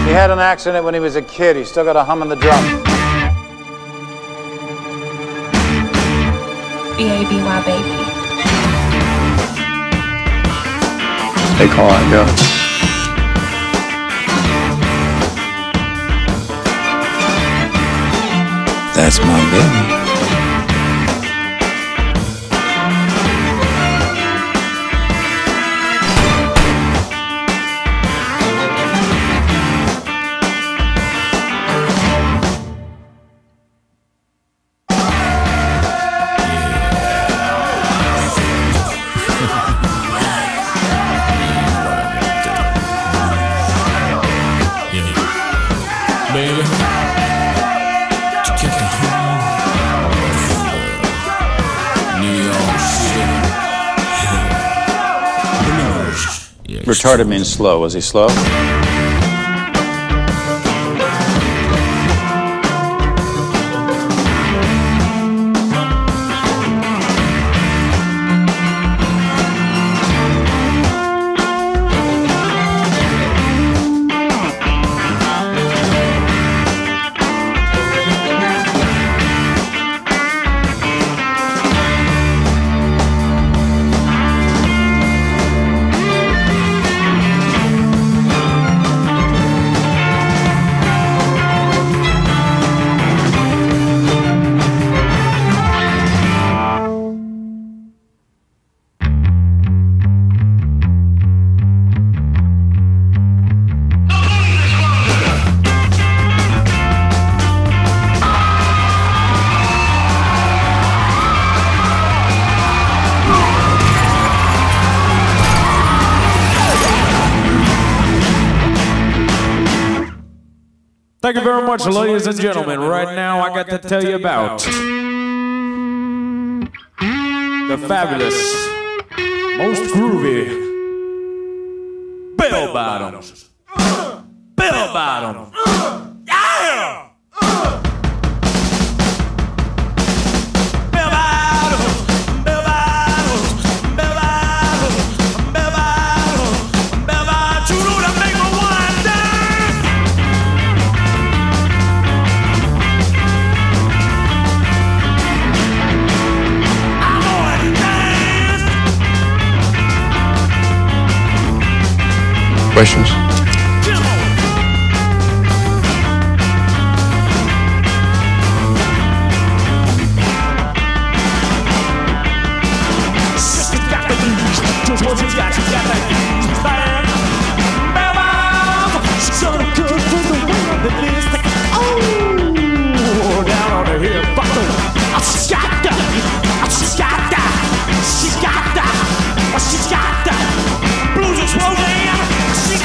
He had an accident when he was a kid. He's still got a hum in the drum. B-A-B-Y, baby. They call it go. That's my baby. Baby, to get it home, New York City. Retarded means slow. Was he slow? Thank you very much, ladies and gentlemen. Right now, I got to tell you about the fabulous, most groovy Bellbottoms. Bellbottoms. Yeah! Questions?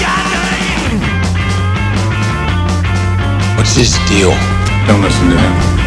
What's his deal? Don't listen to him.